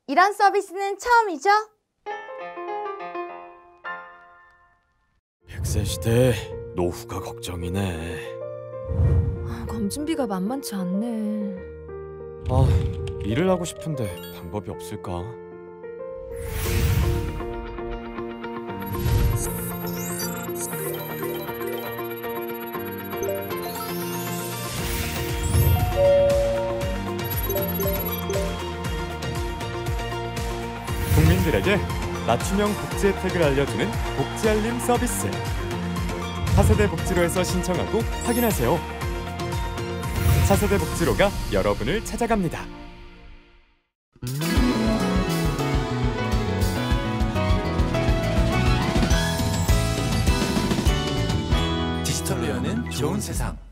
이런 서비스는 처음이죠? 100세 시대 노후가 걱정이네. 검진비가 만만치 않네. 일을 하고 싶은데 방법이 없을까? 국민들에게 맞춤형 복지 혜택을 알려주는 복지알림 서비스. 차세대 복지로에서 신청하고 확인하세요. 차세대 복지로가 여러분을 찾아갑니다. 디지털로 여는 좋은 세상.